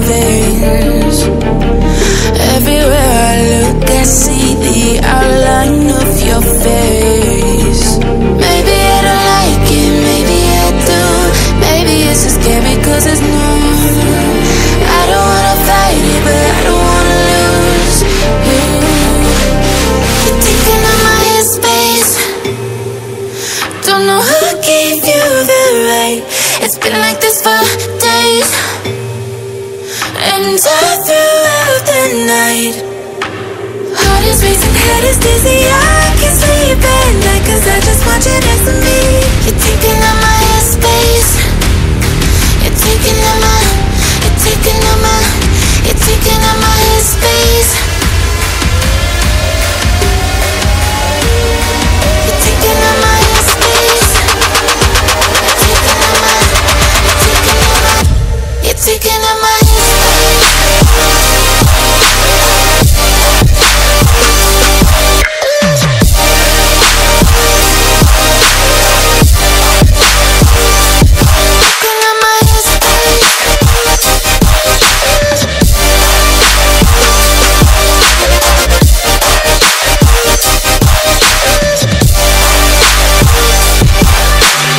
veins. Everywhere I look, I see the outline of your face. Maybe I don't like it, maybe I do. Maybe it's so scary cause it's new. I don't wanna fight it, but I don't wanna lose you. You're taking up my headspace. Don't know who gave you the right. It's been like this for days, and all throughout the night. Heart is racing, head is dizzy, I can't sleep at night cause I just want you next to me. You're taking up my headspace. You're taking up my, you're taking up my, you're taking up my headspace. You're taking up my headspace. You're taking up my, you're taking up my, you're taking up my headspace.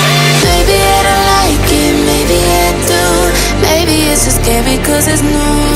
Cause it's new.